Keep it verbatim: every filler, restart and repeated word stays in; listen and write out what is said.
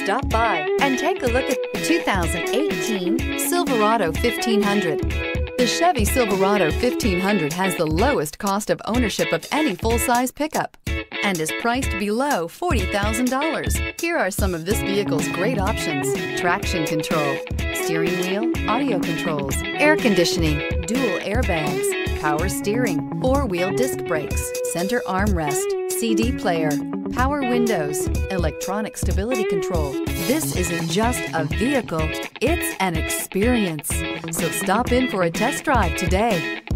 Stop by and take a look at the two thousand eighteen Silverado fifteen hundred. The Chevy Silverado fifteen hundred has the lowest cost of ownership of any full-size pickup and is priced below forty thousand dollars. Here are some of this vehicle's great options: traction control, steering wheel audio controls, air conditioning, dual airbags, power steering, four-wheel disc brakes, center armrest, C D player, power windows, electronic stability control. This isn't just a vehicle, it's an experience. So stop in for a test drive today.